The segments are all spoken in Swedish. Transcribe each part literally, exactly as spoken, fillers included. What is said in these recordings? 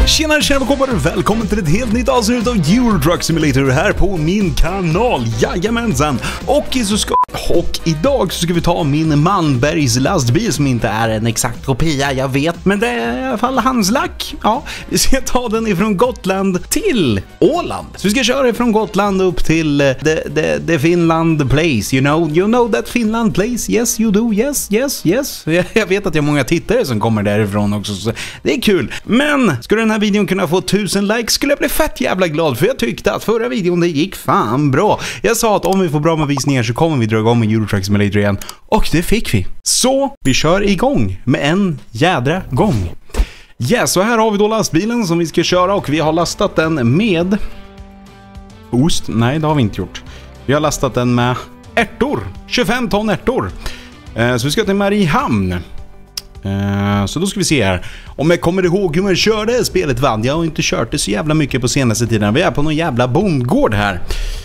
Tjena, tjena och kommer välkommen till ett helt nytt avsnitt av Euro Truck Simulator här på min kanal. Jajamensan. Och så ska och idag så ska vi ta min Malmbergs lastbil som inte är en exakt kopia, jag vet, men det är i alla fall hans lack. Ja, vi ska ta den ifrån Gotland till Åland. Så vi ska köra ifrån Gotland upp till the, the, the Finland place, you know, you know that Finland place, yes you do, yes, yes, yes. Jag vet att jag har många tittare som kommer därifrån också, så det är kul. Men skulle den här videon kunna få tusen likes skulle jag bli fett jävla glad, för jag tyckte att förra videon det gick fan bra. Jag sa att om vi får bra med visningar så kommer vi dra igång med Euro Truck Simulator igen, och det fick vi. Så vi kör igång med en jädra gång. Ja, så här har vi då lastbilen som vi ska köra, och vi har lastat den med ost. Nej, det har vi inte gjort. Vi har lastat den med ärtor, tjugofem ton ärtor. Så vi ska till Mariehamn. Så då ska vi se här om jag kommer ihåg hur man kör det spelet, vann. Jag har inte kört det så jävla mycket på senaste tiden. Vi är på någon jävla bondgård här.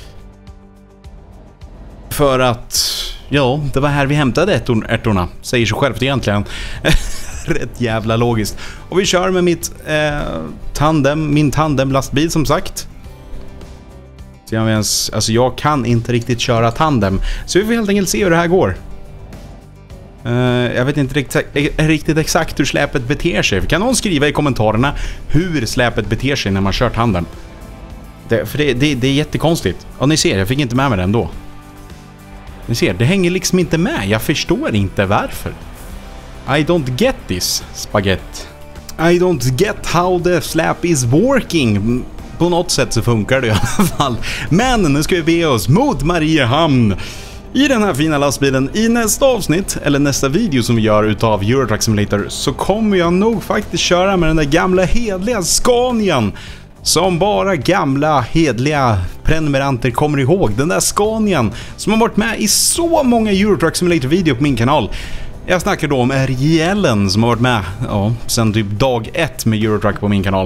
För att, ja, det var här vi hämtade ärtor, ärtorna. Säger sig självt egentligen. Rätt jävla logiskt. Och vi kör med mitt eh, tandem, min tandem lastbil som sagt. Så jag, ens, alltså jag kan inte riktigt köra tandem. Så vi får helt enkelt se hur det här går. Uh, jag vet inte riktigt, riktigt exakt hur släpet beter sig. Kan någon skriva i kommentarerna hur släpet beter sig när man kör tandem? Det, för det, det, det är jättekonstigt. Och ni ser, jag fick inte med mig den då. Ni ser, det hänger liksom inte med. Jag förstår inte varför. I don't get this, spaghetti. I don't get how the slap is working. På något sätt så funkar det i alla fall. Men nu ska vi be oss mot Mariehamn i den här fina lastbilen. I nästa avsnitt, eller nästa video som vi gör utav Euro Truck Simulator, så kommer jag nog faktiskt köra med den där gamla hedliga Scanian som bara gamla hedliga prenumeranter kommer ihåg. Den där Scanian som har varit med i så många Euro Truck Simulator video på min kanal. Jag snackar då om R J L som har varit med, ja, sen typ dag ett med Euro Truck på min kanal.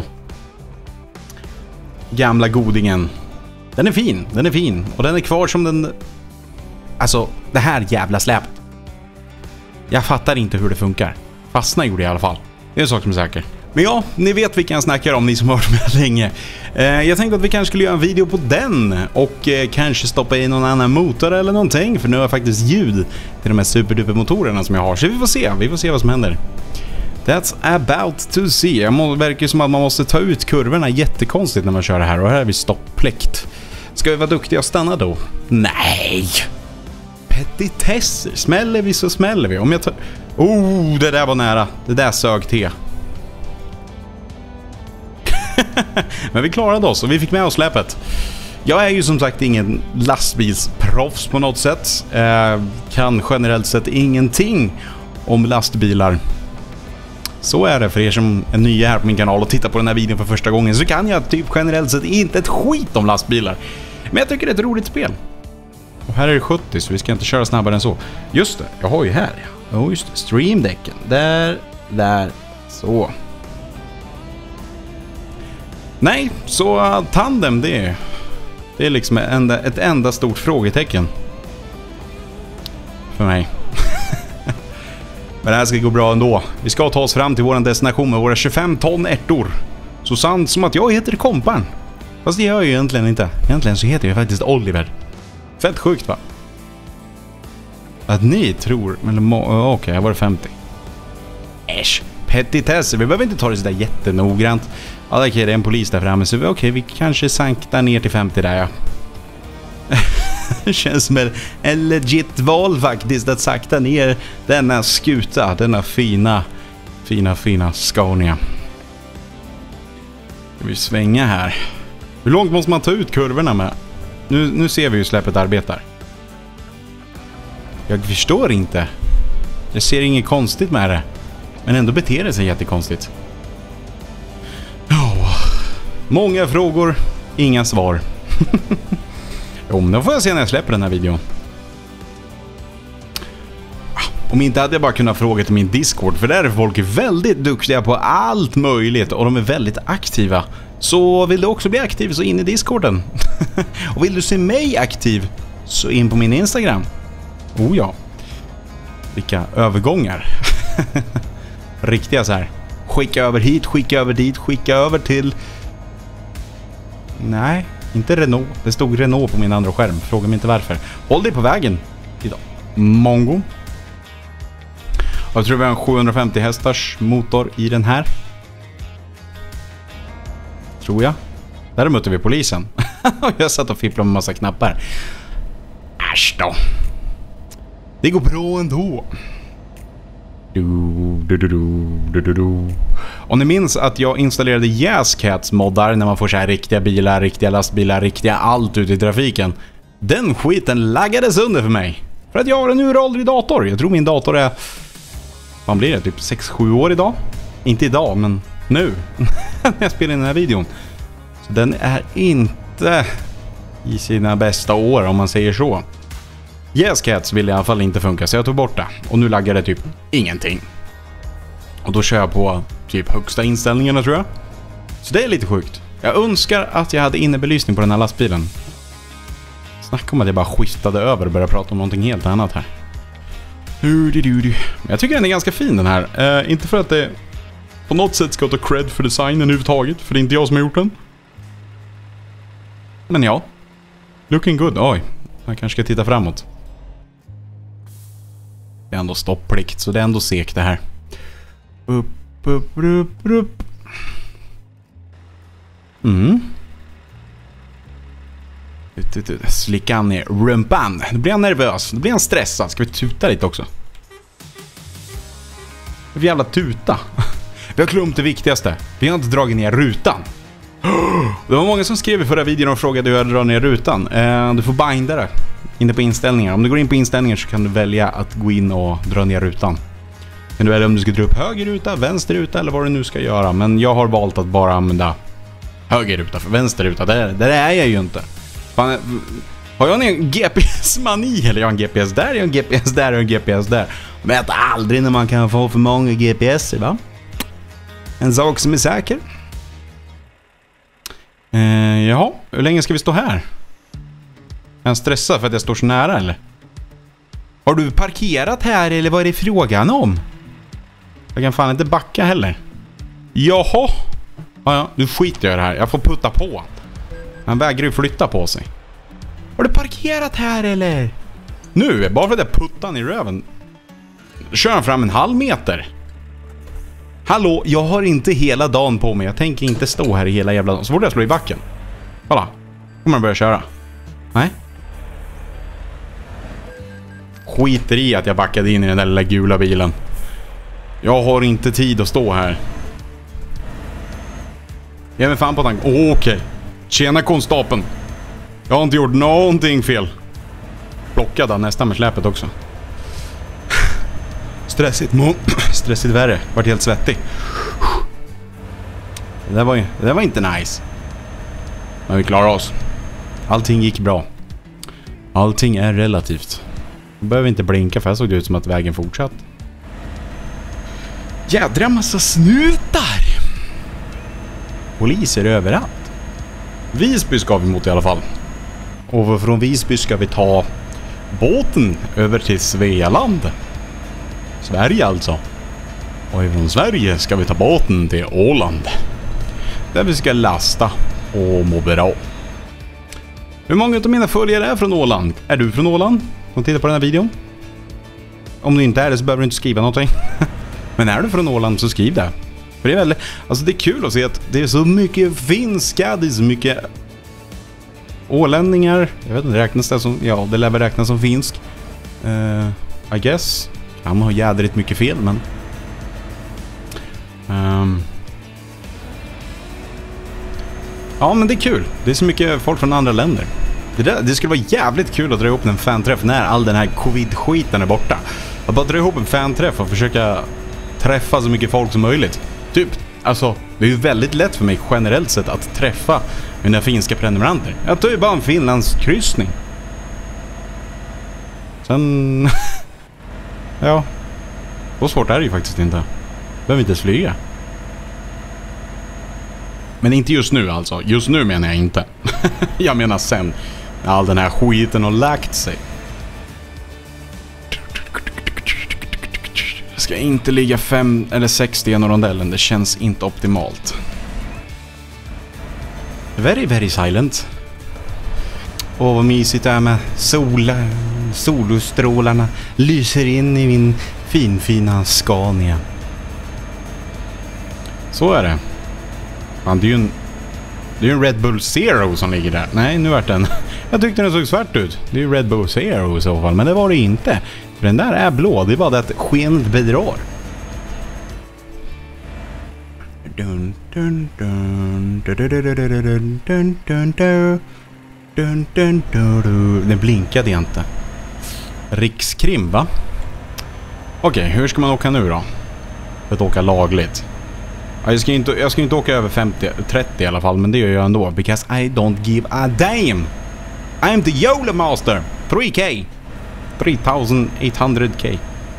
Gamla godingen. Den är fin, den är fin. Och den är kvar som den... Alltså, det här jävla släpet. Jag fattar inte hur det funkar. Fastna gjorde det i alla fall. Det är en sak som är säker. Men ja, ni vet vilka jag snackar om, ni som har varit med länge. Eh, jag tänkte att vi kanske skulle göra en video på den. Och eh, kanske stoppa in någon annan motor eller någonting. För nu har jag faktiskt ljud till de här superduper motorerna som jag har. Så vi får se, vi får se vad som händer. That's about to see. Jag må, verkar som att man måste ta ut kurvorna jättekonstigt när man kör det här. Och här är vi stoppplikt. Ska vi vara duktiga och stanna då? Nej! Petitesser. Smäller vi så smäller vi. Om jag tar... Oh, det där var nära. Det där sög te. Men vi klarade oss och vi fick med oss släpet. Jag är ju som sagt ingen lastbilsproffs på något sätt. Eh, kan generellt sett ingenting om lastbilar. Så är det för er som är nya här på min kanal och tittar på den här videon för första gången. Så kan jag typ generellt sett inte ett skit om lastbilar. Men jag tycker det är ett roligt spel. Och här är det sjuttio, så vi ska inte köra snabbare än så. Just det, jag har ju här. Ja, oh, just det. Streamdäcken. Där, där, så. Nej, så uh, tandem, det är, det är liksom enda, ett enda stort frågetecken. För mig. Men det här ska gå bra ändå. Vi ska ta oss fram till vår destination med våra tjugofem ton ärtor. Så sant som att jag heter Kompan. Fast det gör jag ju egentligen inte. Egentligen så heter jag faktiskt Oliver. Fett sjukt, va? Att ni tror... Okej, okay, jag var femtio. Äsch, petitesser. Vi behöver inte ta det sådär jättenoggrant. Ja, okej, okay, det är en polis där framme. Så okej, okay, vi kanske sanktar ner till femtio där, ja. Det känns som en, en legit val faktiskt att sakta ner denna skuta. Denna fina, fina, fina Scania. Ska vi svänga här? Hur långt måste man ta ut kurvorna med? Nu, nu ser vi hur släpet arbetar. Jag förstår inte. Jag ser inget konstigt med det. Men ändå beter det sig jättekonstigt. Oh. Många frågor, inga svar. Jo, men då får jag se när jag släpper den här videon. Om inte hade jag bara kunnat fråga till min Discord. För där är folk väldigt duktiga på allt möjligt. Och de är väldigt aktiva. Så vill du också bli aktiv så in i Discorden. Och vill du se mig aktiv så in på min Instagram. Oh ja. Vilka övergångar. Riktiga så här. Skicka över hit, skicka över dit, skicka över till... Nej, inte Renault. Det stod Renault på min andra skärm. Fråga mig inte varför. Håll dig på vägen idag. Mongo. Jag tror vi har en sjuhundrafemtio hästars motor i den här. Tror jag. Där mötte vi polisen. Jag satt och fipplade med massa knappar. Äsch då. Det går bra ändå. Du, du, du, du, du, du. Och ni minns att jag installerade Jazzcats moddar när man får så här riktiga bilar, riktiga lastbilar, riktiga allt ute i trafiken. Den skiten laggades under för mig. För att jag har en uråldrig dator. Jag tror min dator är... Vad blir det? Typ sex sju år idag? Inte idag, men nu. När jag spelar in den här videon. Så den är inte i sina bästa år om man säger så. Jazzcats vill i alla fall inte funka så jag tog bort det. Och nu laggar det typ ingenting. Och då kör jag på typ högsta inställningarna tror jag. Så det är lite sjukt. Jag önskar att jag hade innebelysning på den här lastbilen. Snacka om att jag bara skiftade över och började prata om någonting helt annat här. Jag tycker den är ganska fin den här. Uh, inte för att det på något sätt ska ta cred för designen överhuvudtaget. För det är inte jag som har gjort den. Men ja. Looking good. Oj. Jag kanske ska titta framåt. Det är ändå stopplikt så det är ändå sekt det här. Upp, upp, upp, upp. Mm. Slicka ner rumpan. Då blir han nervös. Då blir han stressad. Ska vi tuta lite också? Vad jävla tuta. Vi har glömt det viktigaste. Vi har inte dragit ner rutan. Det var många som skrev i förra videon och frågade hur jag drar ner rutan. Du får binda det inne på inställningar. Om du går in på inställningar så kan du välja att gå in och dra ner rutan. Kan du välja om du ska dra upp höger ruta, vänster ruta eller vad du nu ska göra. Men jag har valt att bara använda höger ruta för vänster ruta. Där, där är jag ju inte. Fan, har jag en G P S-mani? Eller jag har en G P S där, jag har en G P S där och en G P S där. Men vet aldrig när man kan få för många G P S, va? En sak som är säker. Eh, jaha, hur länge ska vi stå här? Är jag stressad för att jag står så nära, eller? Har du parkerat här, eller vad är det frågan om? Jag kan fan inte backa heller. Jaha. Ja, ja, nu skiter jag i det här. Jag får putta på. Han vägrar ju flytta på sig. Har du parkerat här, eller? Nu, bara för att jag puttar han i röven. Kör han fram en halv meter. Hallå, jag har inte hela dagen på mig. Jag tänker inte stå här i hela jävla dagen. Så fort jag slår i backen. Kolla, kommer man börja köra. Nej. Skiter i att jag backade in i den där lilla gula bilen. Jag har inte tid att stå här. Ge mig fan på tanken. Oh, okej. Okay. Tjena konstapeln. Jag har inte gjort någonting fel. Plockade han nästan med släpet också. Stressigt. Stressigt värre. Vart helt svettig. Det där var, det där var inte nice. Men vi klarar oss. Allting gick bra. Allting är relativt. Jag behöver inte blinka för jag såg det ut som att vägen fortsatt. Jädra massa snutar. Poliser överallt. Visby ska vi mot i alla fall. Och från Visby ska vi ta båten över till Svealand. Sverige alltså. Och från Sverige ska vi ta båten till Åland. Där vi ska lasta och må bra. Hur många av mina följare är från Åland? Är du från Åland? Som tittar på den här videon? Om du inte är det så behöver du inte skriva någonting. Men är du från Åland så skriv det. För det är väldigt, alltså det är kul att se att det är så mycket finska, det är så mycket ålänningar. Jag vet inte, räknas det som, ja det lär väl räknas som finsk. Uh, I guess. Han har jädrigt mycket fel, men... Um... Ja, men det är kul. Det är så mycket folk från andra länder. Det, där, det skulle vara jävligt kul att dra ihop en fanträff när all den här covid-skiten är borta. Att bara dra ihop en fanträff och försöka träffa så mycket folk som möjligt. Typ, alltså, det är ju väldigt lätt för mig generellt sett att träffa mina finska prenumeranter. Jag tar ju bara en finlandskryssning. Sen... ja, så svårt är det ju faktiskt inte. Behöver inte ens flyga. Men inte just nu alltså. Just nu menar jag inte. Jag menar sen. När all den här skiten har lagt sig. ska inte ligga fem eller sex i en rondellen. Det känns inte optimalt. Very, very silent. Åh, vad mysigt det är med sol, solostrålarna lyser in i min finfina Scania. Så är det. Man, det är ju en, det är en Red Bull Zero som ligger där. Nej, nu vart den. Jag tyckte den såg svart ut. Det är ju Red Bull Zero i så fall, men det var det inte. För den där är blå, det är bara det att skenet bedrar. Dun, dun, dun, dun, dun, dun, dun, dun, dun, dun. Dun, dun, dun, dun. Den blinkade inte. Rikskrim, va? Okej, okay, hur ska man åka nu då? För att åka lagligt. Jag ska inte, jag ska inte åka över femtio, trettio i alla fall, men det gör jag ändå. Because I don't give a damn. I'm the YOLO master. tre K. tre tusen åttahundra K. Okej,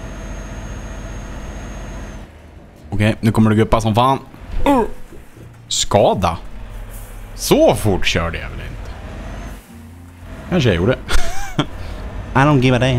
okay, nu kommer det guppa som fan. Uh. Skada. Så fort körde jag väl inte. Kanske jag gjorde. I don't give a damn.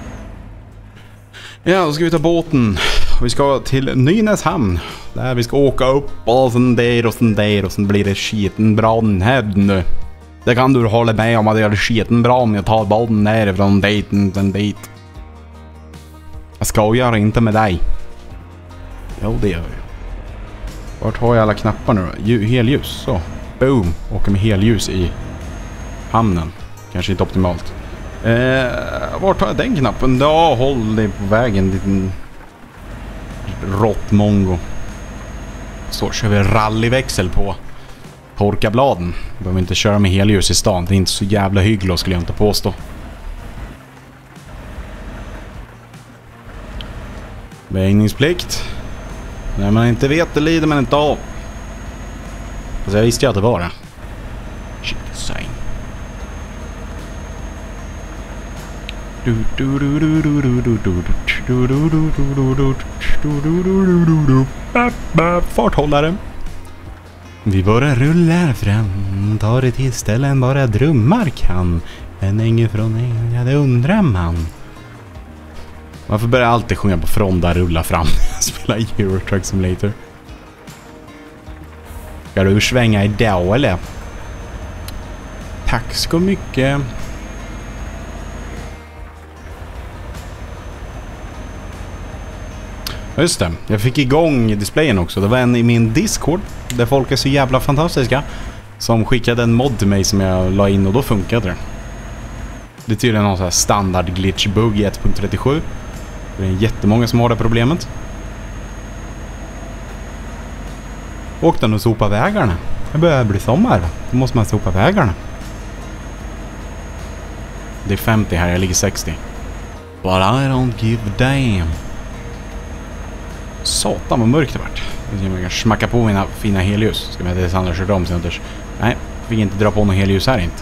Ja, då ska vi ta båten. Vi ska till Nynäshamn. Där vi ska åka upp och sen där och sen där och sen blir det skiten bra den här nu. Det kan du hålla med om att det är skiten bra om jag tar båten därifrån dejten sen dit. Jag skojar inte med dig. Jo, det gör jag. Vart har jag alla knappar nu då? Helljus, så. Boom. Åker med helljus i hamnen. Kanske inte optimalt. Eh, vart har jag den knappen? Ja, håll dig på vägen, din råttmongo. Så kör vi rallyväxel på torkabladen. Behöver inte köra med helljus i stan. Det är inte så jävla hyggligt, skulle jag inte påstå. Vägningsplikt. När man inte vet det lider man inte av. Alltså jag visste ju att det var det. Shit, säg. Farthållare. Vi bara rullar fram, tar det till ställen bara drömmar kan. En ängel från en, ja det undrar man. Varför börjar jag alltid sjunga på Fronda rulla fram när jag spelar Euro Truck Simulator? Ska du svänga idag eller? Tack så mycket. Just det, jag fick igång displayen också. Det var en i min Discord där folk är så jävla fantastiska som skickade en mod till mig som jag la in och då funkade det. Det är tydligen någon sån här standard glitch bug i ett punkt trettiosju. Det är jättemånga som har det problemet. Åk den och sopa vägarna. Det börjar bli sommar. Då måste man sopa vägarna. Det är femtio här, jag ligger sextio. But I don't give a damn. Satan vad mörkt det vart. Jag kan smacka på mina fina helljus. Ska vi inte Sandra köra om sen. Nej, vi kan inte dra på någon helljus här inte.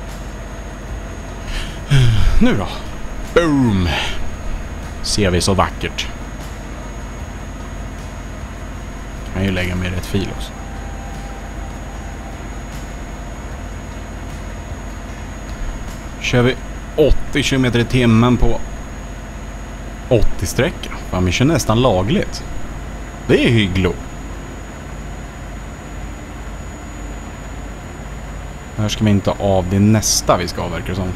Nu då. Boom. Ser vi så vackert. Kan ju lägga med rätt fil också. Kör vi åttio kilometer i timmen på åttio sträckor. Fan, vi kör nästan lagligt. Det är hyggligt. Här ska vi inte av det nästa vi ska avverka som.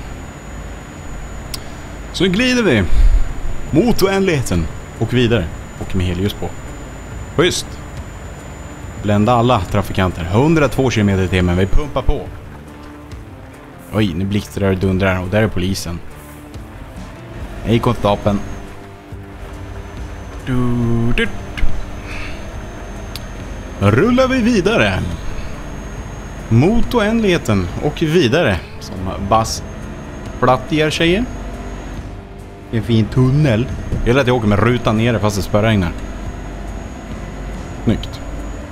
Så glider vi mot oändligheten och vidare. Och med helljus på. Schysst. Blända alla trafikanter. hundratvå kilometer i timmen. Vi pumpar på. Oj, nu blixtrar det dundrar och där är polisen. Hej konstapeln. Du, du. Rullar vi vidare mot oändligheten och vidare som Bass platt ger tjejer. En fin tunnel. Jag gillar att jag åker med rutan nere fast det spöregnar. Snyggt.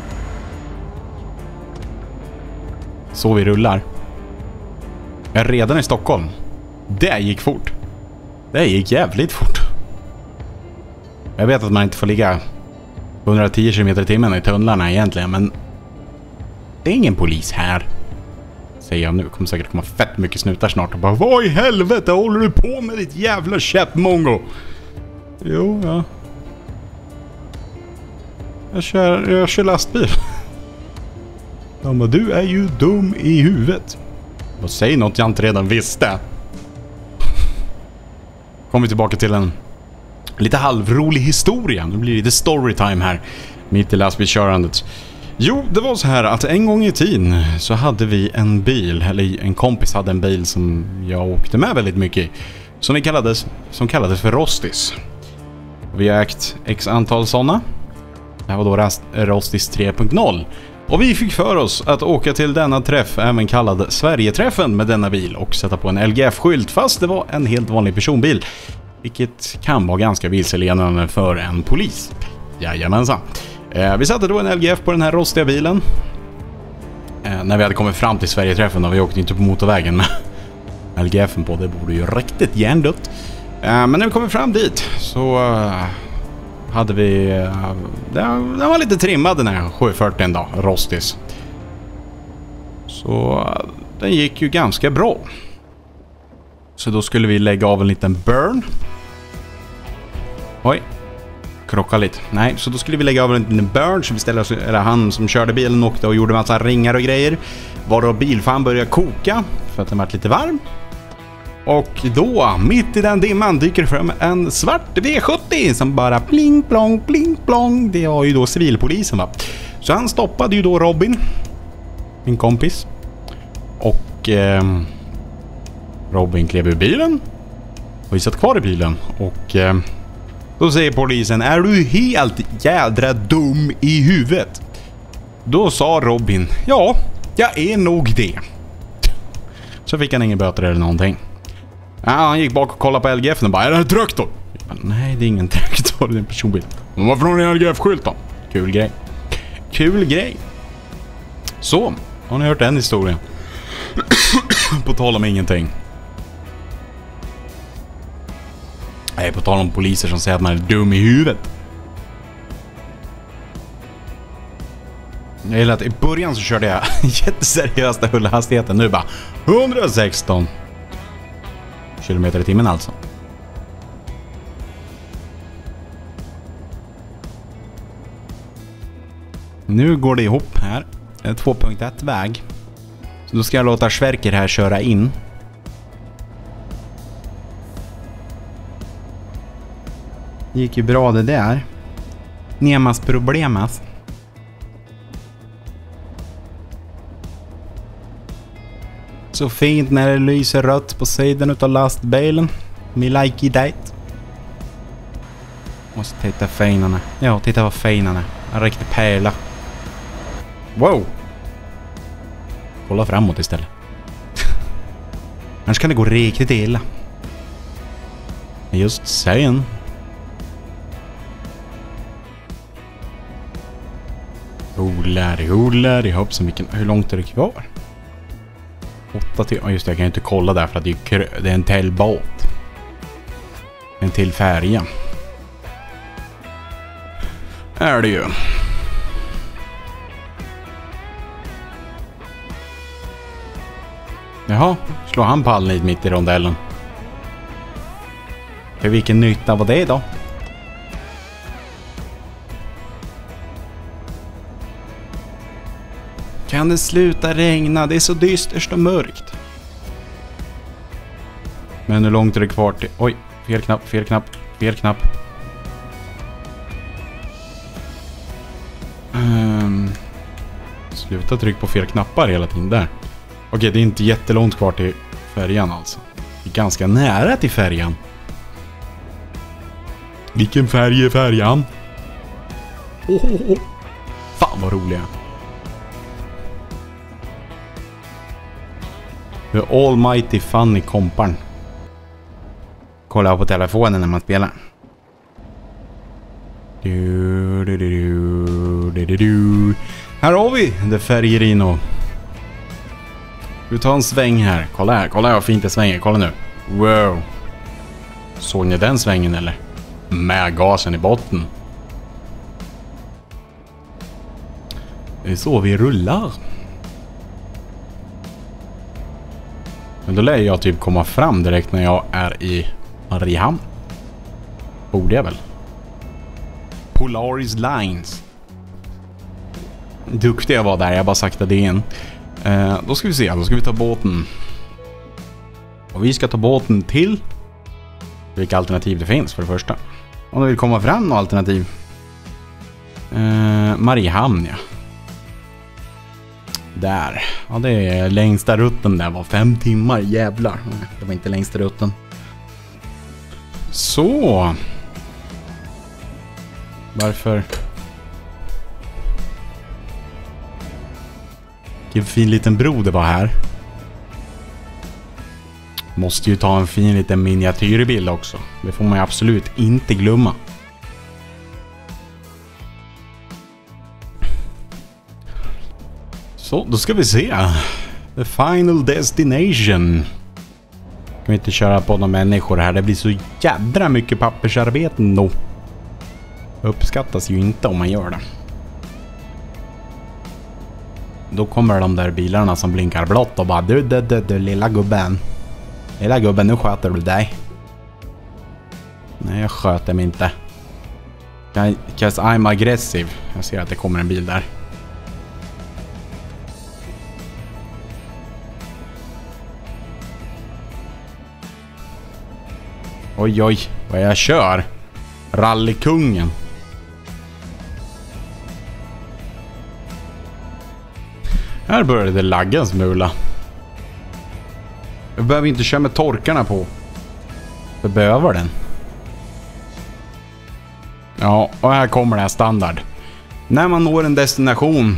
Så vi rullar. Jag är redan i Stockholm. Det gick fort. Det gick jävligt fort. Jag vet att man inte får ligga hundratio kilometer i timmen i tunnlarna egentligen, men det är ingen polis här. Säger jag nu. Kommer säkert komma fett mycket snutar snart och bara, vad i helvete håller du på med ditt jävla käppmongo? Jo, ja. Jag kör, jag kör lastbil. De bara, du är ju dum i huvudet. Och säg något jag inte redan visste. Kommer vi tillbaka till en lite halvrolig historia. Nu blir det lite storytime här. Mitt i lastbilskörandet. Jo, det var så här att en gång i tiden så hade vi en bil. Eller en kompis hade en bil som jag åkte med väldigt mycket i. Som, vi kallades, som kallades för Rostis. Vi har ägt x antal sådana. Det här var då Rostis tre punkt noll. Och vi fick för oss att åka till denna träff, även kallad Sverigeträffen, med denna bil och sätta på en L G F-skylt, fast det var en helt vanlig personbil. Vilket kan vara ganska vilseledande för en polis. Jajamensan. Eh, vi satte då en L G F på den här rostiga bilen. Eh, när vi hade kommit fram till Sverigeträffen, och vi åkte inte på motorvägen med L G F:en på, det borde ju riktigt hjärndött. Eh, men när vi kom fram dit så... Uh, hade vi... Uh, den var lite trimmad den här sju fyrtio då, Rostis. Så uh, den gick ju ganska bra. Så då skulle vi lägga av en liten burn. Oj. Krocka lite. Nej, så då skulle vi lägga av en liten burn. Så vi ställde oss, eller han som körde bilen åkte och gjorde massa ringar och grejer. Var då bilfan började koka för att den var lite varm. Och då, mitt i den dimman, dyker fram en svart V sjuttio som bara pling plong, pling plong. Det var ju då civilpolisen, va. Så han stoppade ju då Robin, min kompis. Och eh, Robin klev ur bilen. Och vi satt kvar i bilen. Och eh, då säger polisen, är du helt jädra dum i huvudet? Då sa Robin, ja, jag är nog det. Så fick han ingen böter eller någonting. Ja, han gick bak och kollade på L G F och bara, är det en traktor? Bara, nej, det är ingen traktor, det är en personbil. Men varför har ni en L G F-skylt då? Kul grej. Kul grej. Så, har ni hört den historien? På tal om ingenting. Nej, på tal om poliser som säger att man är dum i huvudet. Jag gillar att i början så körde jag jätteseriöst höll hastigheten. Nu bara hundrasexton kilometer i timmen alltså. Nu går det ihop här. två punkt ett väg. Så då ska jag låta Sverker här köra in. Det gick ju bra det där. Nemas problemas. Så fint när det lyser rött på sidan utav lastbilen. Me like that. Måste titta finarna. Ja, titta vad finarna. En riktig pärla. Wow. Kolla framåt istället. Annars kan det gå riktigt illa. Just sen. Odlar, odlar. Jag hoppas vilken. Hur långt är det kvar? Åtta till. Ja, just det. Jag kan ju inte kolla där för att det är, det är en till båt. En till färja. Är det ju. Jaha, slår han pallen mitt i rondellen. För vilken nytta var det då? Kan det sluta regna? Det är så dystert och mörkt. Men hur långt är det kvar till... Oj, fel knapp, fel knapp, fel knapp. Um, sluta tryck på fel knappar hela tiden där. Okej, det är inte jättelångt kvar till färjan alltså. Det är ganska nära till färjan. Vilken färg är färjan? Oh, oh, oh. Fan vad roliga. The almighty funny kompan. Kolla på telefonen när man spelar. Du, du, du, du, du, du. Här har vi det Färgerino. Vi tar en sväng här. Kolla här, kolla här fint det svänger. Kolla nu. Wow. Såg ni den svängen eller? Med gasen i botten. Det är så vi rullar. Men då lär jag typ komma fram direkt när jag är i Mariehamn. Borde jag väl. Polaris Lines. duktig jag var där, jag bara saktade in. Eh, då ska vi se, då ska vi ta båten. Och vi ska ta båten till vilka alternativ det finns för det första. Om du vill komma fram några alternativ. Eh, Mariehamn, ja. Där. Ja, det är längsta rutten där. Var fem timmar, jävlar. Det var inte längsta rutten. Så. Varför? Vilken fin liten bro det var här. Måste ju ta en fin liten miniatyrbild också. Det får man ju absolut inte glömma. Så, då ska vi se. The final destination. Kan vi inte köra på några människor här. Det blir så jädra mycket pappersarbeten då. Uppskattas ju inte om man gör det. Då kommer de där bilarna som blinkar blått och bara du, du, du, du lilla gubben. Lilla gubben, nu sköter du dig. Nej, jag sköter mig inte. Because I'm aggressive. Jag ser att det kommer en bil där. Oj, oj, vad jag kör. Rallykungen. Här började det lagga en smula. Jag behöver inte köra med torkarna på. Jag behöver den. Ja, och här kommer det här standard. När man når en destination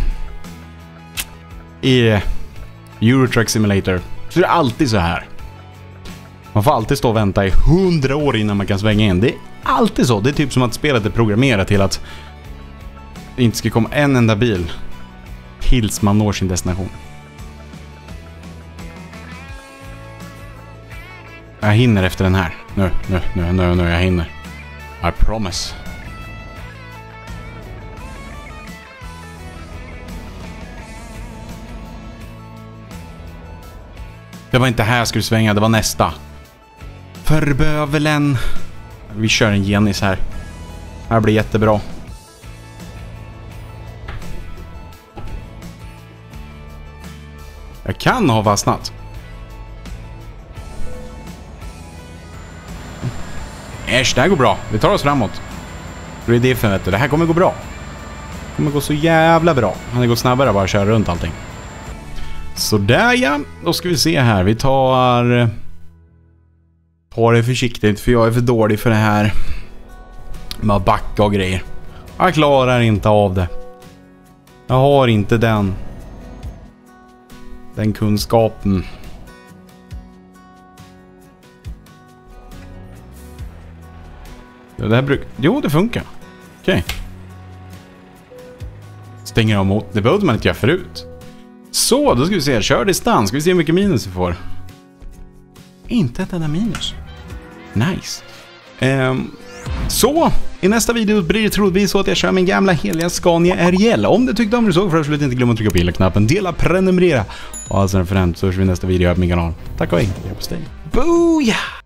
i Euro Truck Simulator så är det alltid så här. Man får alltid stå och vänta i hundra år innan man kan svänga in. Det är alltid så. Det är typ som att spelet är programmerat till att det inte ska komma en enda bil tills man når sin destination. Jag hinner efter den här. Nu, nu, nu, nu, nu, jag hinner. I promise. Det var inte här jag skulle svänga, det var nästa. Förbövelen. Vi kör en genis här. Det här blir jättebra. Jag kan ha fastnat. Äsch, det här går bra. Vi tar oss framåt. Det är det för vet du. Det här kommer gå bra. Det kommer gå så jävla bra. Han går snabbare bara att köra runt allting. Så där ja. Då ska vi se här. Vi tar... Ta det försiktigt för jag är för dålig för det här. Med att backa och grejer. Jag klarar inte av det. Jag har inte den... Den kunskapen. Det här bruk... Jo, det funkar. Okej. Okay. Stänger av mot. Det behövde man inte göra förut. Så, då ska vi se. Kör distans. Ska vi se hur mycket minus vi får. Inte ett enda minus. Nice. Um, så, i nästa video blir det troligtvis så att jag kör min gamla heliga Scania R L. Om du tyckte om det du såg, för absolut inte glöm att trycka på gilla-knappen. Dela, prenumerera. Och alltså för den så hörs vi i nästa video här på min kanal. Tack och hej. Jag på steg. Booyah!